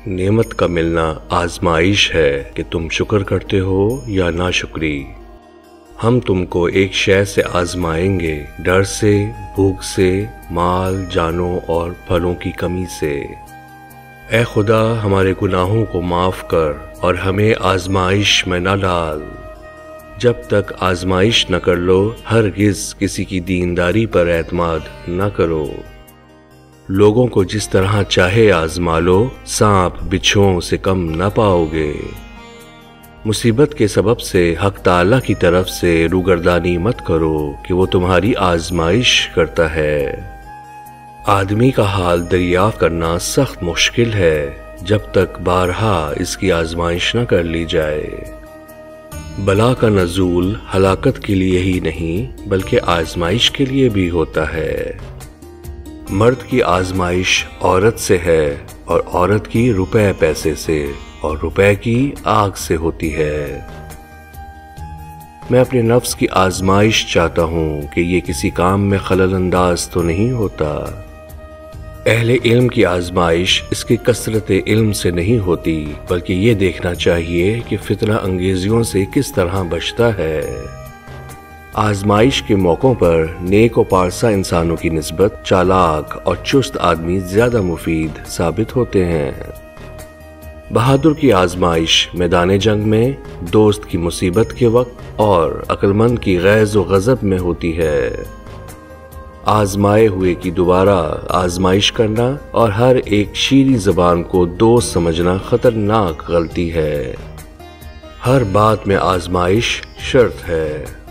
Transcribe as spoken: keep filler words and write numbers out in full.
نعمت کا ملنا آزمائش ہے کہ تم شکر کرتے ہو یا ناشکری۔ ہم تم کو ایک شے سے آزمائیں گے، ڈر سے، بھوک سے، مال، جانوں اور پھلوں کی کمی سے۔ اے خدا ہمارے گناہوں کو معاف کر اور ہمیں آزمائش میں نہ ڈال۔ جب تک آزمائش نہ کر لو ہرگز کسی کی دینداری پر اعتماد نہ کرو۔ لوگوں کو جس طرح چاہے آزما لو، سانپ بچھوؤں سے کم نہ پاؤ گے۔ مصیبت کے سبب سے حق تعالیٰ کی طرف سے روگردانی مت کرو کہ وہ تمہاری آزمائش کرتا ہے۔ آدمی کا حال دریافت کرنا سخت مشکل ہے جب تک بارہا اس کی آزمائش نہ کر لی جائے۔ بلا کا نزول ہلاکت کے لیے ہی نہیں بلکہ آزمائش کے لیے بھی ہوتا ہے۔ مرد کی آزمائش عورت سے ہے اور عورت کی روپے پیسے سے اور روپے کی آگ سے ہوتی ہے۔ میں اپنے نفس کی آزمائش چاہتا ہوں کہ یہ کسی کام میں خلل انداز تو نہیں ہوتا۔ اہل علم کی آزمائش اس کی کثرت علم سے نہیں ہوتی بلکہ یہ دیکھنا چاہیے کہ فتنہ انگیزیوں سے کس طرح بچتا ہے۔ آزمائش کے موقعوں پر نیک و پارسا انسانوں کی نسبت چالاک اور چست آدمی زیادہ مفید ثابت ہوتے ہیں۔ بہادر کی آزمائش میدان جنگ میں، دوست کی مصیبت کے وقت اور عقل مند کی غیظ و غضب میں ہوتی ہے۔ آزمائے ہوئے کی دوبارہ آزمائش کرنا اور ہر ایک شیریں زبان کو دوست سمجھنا خطرناک غلطی ہے۔ ہر بات میں آزمائش شرط ہے۔